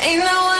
Ain't no way.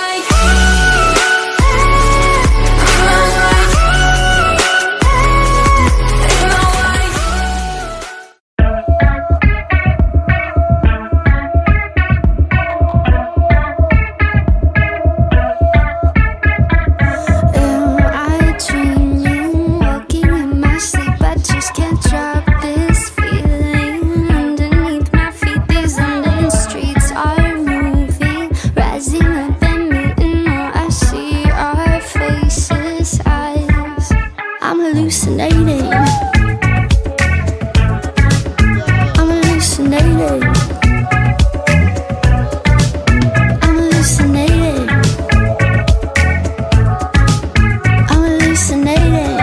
Hallucinating. I'm hallucinating. I'm hallucinating. I'm hallucinating.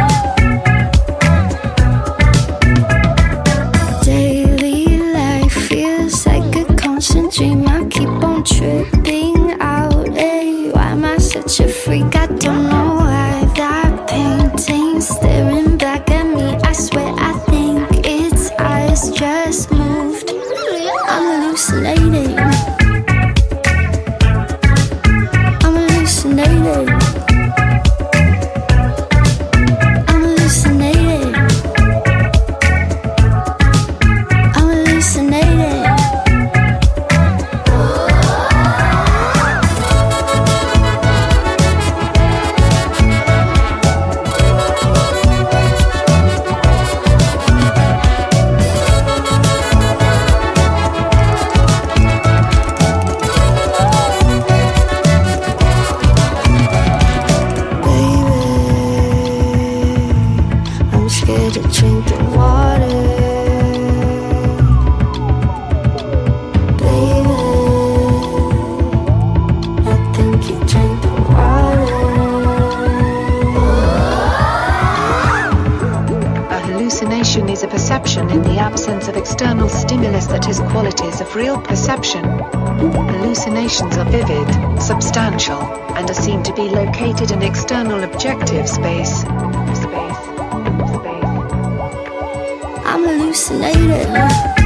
Daily life feels like a constant dream. I keep on tripping out. Hey, why am I such a freak? I don't know why that painting staring back at me. I swear I think its eyes just moved. I'm hallucinating. I'm hallucinating. I'm hallucinating. I'm hallucinating. Scared to drink the water, baby. I think you drink the water. A hallucination is a perception in the absence of external stimulus that has qualities of real perception. Hallucinations are vivid, substantial, and are seen to be located in external objective space. I'm hallucinating.